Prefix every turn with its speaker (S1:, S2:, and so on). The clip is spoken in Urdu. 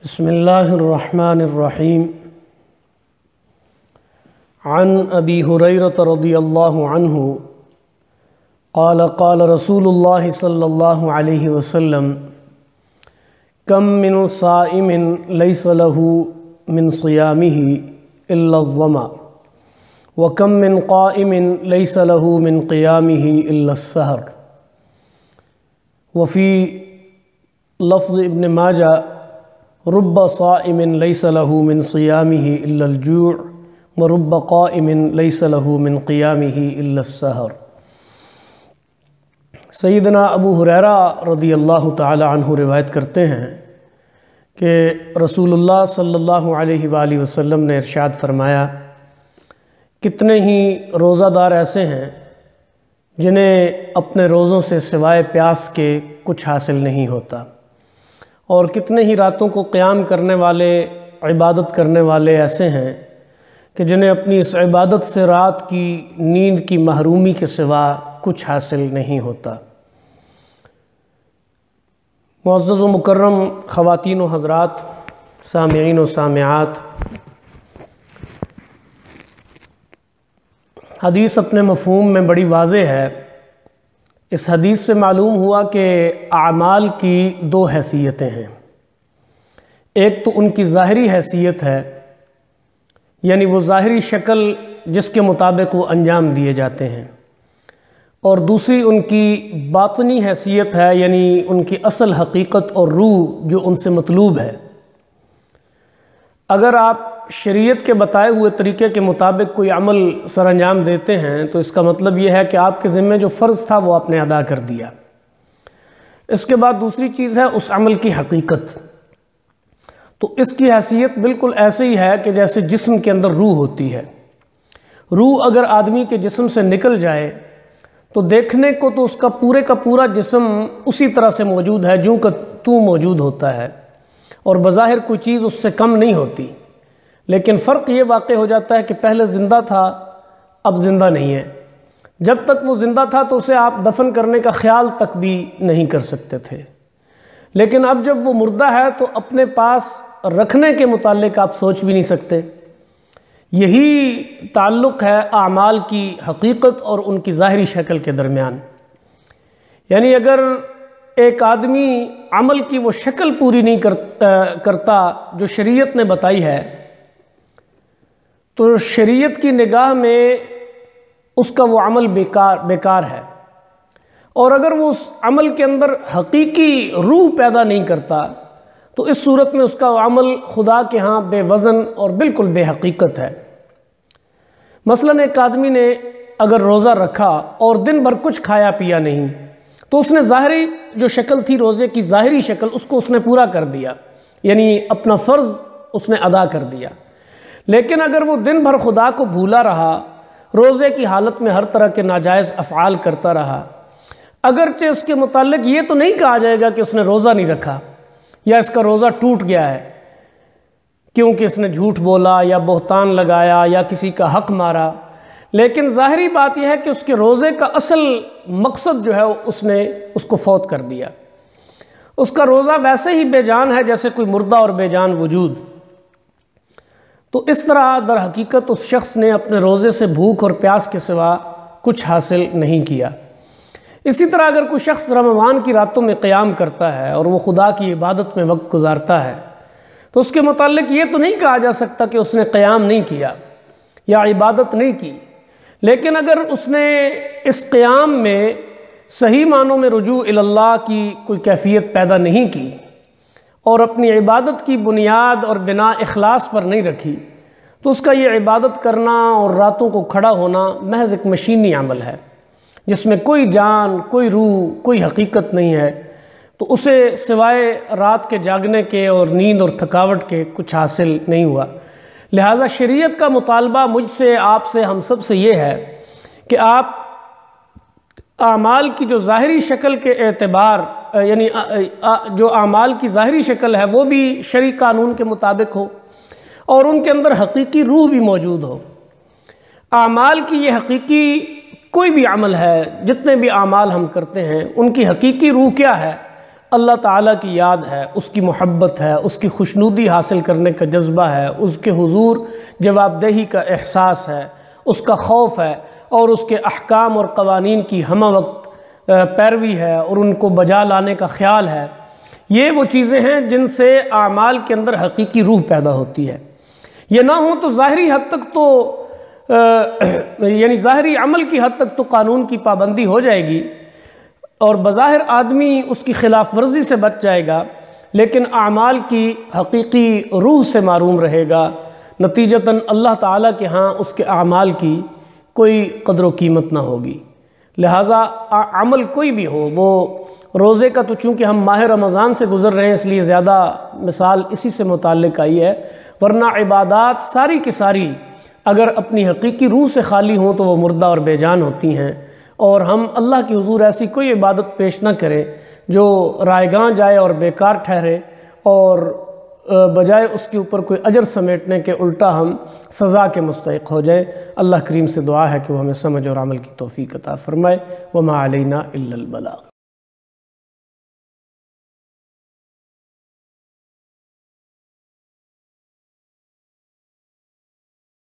S1: بسم اللہ الرحمن الرحیم عن ابی ہریرۃ رضی اللہ عنہ قال قال رسول اللہ صلی اللہ علیہ وسلم کم من صائم لیس له من صیامہ الا الظمأ وکم من قائم لیس له من قیامہ الا السہر وفی لفظ ابن ماجہ رب صائم لیس له من صیامہ الا الجوع ورب قائم لیس له من قیامہ الا السہر۔ سیدنا ابو ہریرہ رضی اللہ تعالی عنہ روایت کرتے ہیں کہ رسول اللہ صلی اللہ علیہ وآلہ وسلم نے ارشاد فرمایا، کتنے ہی روزہ دار ایسے ہیں جنہیں اپنے روزوں سے سوائے پیاس کے کچھ حاصل نہیں ہوتا، اور کتنے ہی راتوں کو قیام کرنے والے، عبادت کرنے والے ایسے ہیں کہ جنہیں اپنی اس عبادت سے رات کی نیند کی محرومی کے سوا کچھ حاصل نہیں ہوتا۔ معزز و مکرم خواتین و حضرات، سامعین و سامعات، حدیث اپنے مفہوم میں بڑی واضح ہے۔ اس حدیث سے معلوم ہوا کہ اعمال کی دو حیثیتیں ہیں۔ ایک تو ان کی ظاہری حیثیت ہے، یعنی وہ ظاہری شکل جس کے مطابق وہ انجام دیے جاتے ہیں، اور دوسری ان کی باطنی حیثیت ہے، یعنی ان کی اصل حقیقت اور روح جو ان سے مطلوب ہے۔ اگر آپ شریعت کے بتائے ہوئے طریقے کے مطابق کوئی عمل سر انجام دیتے ہیں تو اس کا مطلب یہ ہے کہ آپ کے ذمہ جو فرض تھا وہ آپ نے ادا کر دیا۔ اس کے بعد دوسری چیز ہے اس عمل کی حقیقت۔ تو اس کی حیثیت بالکل ایسے ہی ہے کہ جیسے جسم کے اندر روح ہوتی ہے۔ روح اگر آدمی کے جسم سے نکل جائے تو دیکھنے کو تو اس کا پورا جسم اسی طرح سے موجود ہے جو کہ تو موجود ہوتا ہے، اور بظاہر کوئی چیز اس سے کم نہیں ہوتی، لیکن فرق یہ واقع ہو جاتا ہے کہ پہلے زندہ تھا، اب زندہ نہیں ہے۔ جب تک وہ زندہ تھا تو اسے آپ دفن کرنے کا خیال تک بھی نہیں کر سکتے تھے، لیکن اب جب وہ مردہ ہے تو اپنے پاس رکھنے کے متعلق آپ سوچ بھی نہیں سکتے۔ یہی تعلق ہے اعمال کی حقیقت اور ان کی ظاہری شکل کے درمیان۔ یعنی اگر ایک آدمی عمل کی وہ شکل پوری نہیں کرتا جو شریعت نے بتائی ہے، تو شریعت کی نگاہ میں اس کا وہ عمل بیکار ہے، اور اگر وہ اس عمل کے اندر حقیقی روح پیدا نہیں کرتا تو اس صورت میں اس کا وہ عمل خدا کے ہاں بے وزن اور بالکل بے حقیقت ہے۔ مثلاً ایک آدمی نے اگر روزہ رکھا اور دن بھر کچھ کھایا پیا نہیں تو اس نے ظاہری جو شکل تھی روزے کی، ظاہری شکل، اس کو اس نے پورا کر دیا، یعنی اپنا فرض اس نے ادا کر دیا۔ لیکن اگر وہ دن بھر خدا کو بھولا رہا، روزے کی حالت میں ہر طرح کے ناجائز افعال کرتا رہا، اگرچہ اس کے متعلق یہ تو نہیں کہا جائے گا کہ اس نے روزہ نہیں رکھا یا اس کا روزہ ٹوٹ گیا ہے کیونکہ اس نے جھوٹ بولا یا بہتان لگایا یا کسی کا حق مارا، لیکن ظاہری بات یہ ہے کہ اس کے روزے کا اصل مقصد جو ہے اس نے اس کو فوت کر دیا۔ اس کا روزہ ویسے ہی بے جان ہے جیسے کوئی مردہ اور بے جان وجود۔ تو اس طرح در حقیقت اس شخص نے اپنے روزے سے بھوک اور پیاس کے سوا کچھ حاصل نہیں کیا۔ اسی طرح اگر کوئی شخص رمضان کی راتوں میں قیام کرتا ہے اور وہ خدا کی عبادت میں وقت گزارتا ہے تو اس کے متعلق یہ تو نہیں کہا جا سکتا کہ اس نے قیام نہیں کیا یا عبادت نہیں کی، لیکن اگر اس نے اس قیام میں صحیح معنوں میں رجوع اللہ کی کوئی کیفیت پیدا نہیں کی اور اپنی عبادت کی بنیاد اور بنا اخلاص پر نہیں رکھی تو اس کا یہ عبادت کرنا اور راتوں کو کھڑا ہونا محض ایک مشینی عمل ہے جس میں کوئی جان، کوئی روح، کوئی حقیقت نہیں ہے، تو اسے سوائے رات کے جاگنے کے اور نیند اور تھکاوٹ کے کچھ حاصل نہیں ہوا۔ لہذا شریعت کا مطالبہ مجھ سے، آپ سے، ہم سب سے یہ ہے کہ آپ اعمال کی جو ظاہری شکل کے اعتبار، یعنی جو اعمال کی ظاہری شکل ہے وہ بھی شرعی قانون کے مطابق ہو اور ان کے اندر حقیقی روح بھی موجود ہو۔ اعمال کی یہ حقیقی کوئی بھی عمل ہے، جتنے بھی اعمال ہم کرتے ہیں ان کی حقیقی روح کیا ہے؟ اللہ تعالیٰ کی یاد ہے، اس کی محبت ہے، اس کی خوشنودی حاصل کرنے کا جذبہ ہے، اس کے حضور جواب دہی کا احساس ہے، اس کا خوف ہے، اور اس کے احکام اور قوانین کی ہمہ وقت پیروی ہے اور ان کو بجا لانے کا خیال ہے۔ یہ وہ چیزیں ہیں جن سے اعمال کے اندر حقیقی روح پیدا ہوتی ہے۔ یہ نہ ہو تو ظاہری حد تک تو یعنی ظاہری عمل کی حد تک تو قانون کی پابندی ہو جائے گی اور بظاہر آدمی اس کی خلاف ورزی سے بچ جائے گا، لیکن اعمال کی حقیقی روح سے معروم رہے گا۔ نتیجتاً اللہ تعالیٰ کے ہاں اس کے اعمال کی کوئی قدر و قیمت نہ ہوگی۔ لہٰذا عمل کوئی بھی ہو، وہ روزے کا تو چونکہ ہم ماہ رمضان سے گزر رہے ہیں اس لیے زیادہ مثال اسی سے متعلق آئی ہے، ورنہ عبادات ساری کی ساری اگر اپنی حقیقی روح سے خالی ہوں تو وہ مردہ اور بے جان ہوتی ہیں، اور ہم اللہ کی حضور ایسی کوئی عبادت پیش نہ کریں جو رائیگاں جائے اور بیکار ٹھہرے، اور بجائے اس کے اوپر کوئی اجر سمیٹنے کے الٹا ہم سزا کے مستحق ہو جائیں۔ اللہ کریم سے دعا ہے کہ وہ ہمیں سمجھ اور عمل کی توفیق عطا فرمائے۔ وما علینا الا البلاغ۔